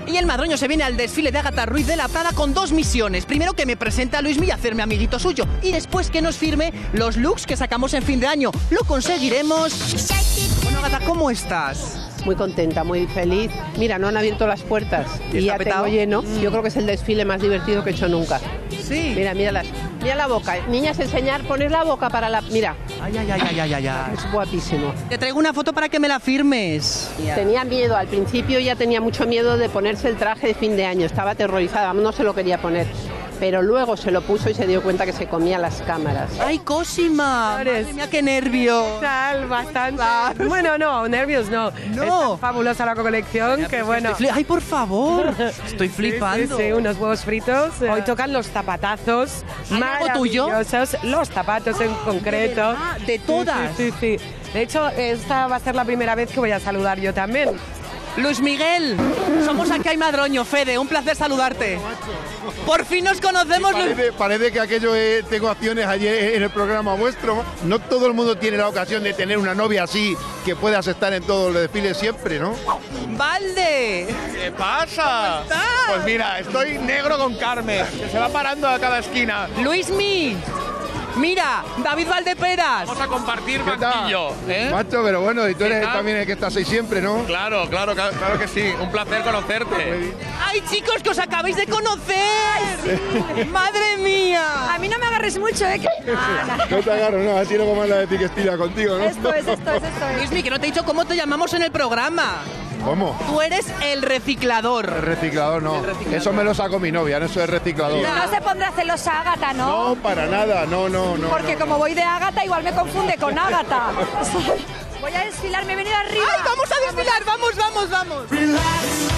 Y el madroño se viene al desfile de Ágata Ruiz de la Prada con 2 misiones. Primero, que me presente a Luismi y hacerme amiguito suyo. Y después que nos firme los looks que sacamos en fin de año. Lo conseguiremos. Bueno, Ágata, ¿cómo estás? Muy contenta, muy feliz. Mira, no han abierto las puertas y ya tengo lleno. Yo creo que es el desfile más divertido que he hecho nunca. Sí. Mira la boca. Niñas, enseñar, poner la boca para la... Mira. Ay. Es guapísimo. Te traigo una foto para que me la firmes. Tenía miedo, al principio ya tenía mucho miedo de ponerse el traje de fin de año. Estaba aterrorizada, no se lo quería poner. Pero luego se lo puso y se dio cuenta que se comía las cámaras. ¡Ay, Cosima! ¡Madre mía, qué nervios! Tal, bastante. Bueno, no, nervios no. No. Es tan fabulosa la colección que bueno. ¡Ay, por favor! Estoy flipando. Sí, unos huevos fritos. Hoy tocan los zapatazos. ¿Hay algo tuyo? Maravillosos. Los zapatos en concreto. ¿De todas? Sí. De hecho, esta va a ser la primera vez que voy a saludar yo también. Luis Miguel, somos aquí hay Madroño. Fede, un placer saludarte. Por fin nos conocemos. Parece que aquello tengo acciones ayer en el programa vuestro. No todo el mundo tiene la ocasión de tener una novia así que puedas estar en todos los desfiles siempre, ¿no? ¡Valde! ¿Qué pasa? ¿Cómo estás? Pues mira, estoy negro con Carmen, que se va parando a cada esquina. Luismi, mira, David Valdeperas. Vamos a compartir ¿Qué tal? banquillo, ¿eh? Macho, pero bueno, y tú eres ¿Qué tal? también el que estás ahí siempre, ¿no? Claro que sí. Un placer conocerte. ¡Ay, chicos, que os acabáis de conocer! ¡Madre mía! A mí no me agarres mucho, ¿eh? No te agarro, no, así no como la de Tiquestila contigo, ¿no? Esto es. Luismi, que no te he dicho cómo te llamamos en el programa. ¿Cómo? Tú eres el reciclador. El reciclador, no. Eso me lo sacó mi novia, no, eso es reciclador. No se pondrá celosa Ágata, ¿no? No, para nada, no. Porque como voy de Ágata, igual me confunde con Ágata. Voy a desfilar, me he venido arriba. ¡Ay, vamos a desfilar! ¡Vamos! Relax.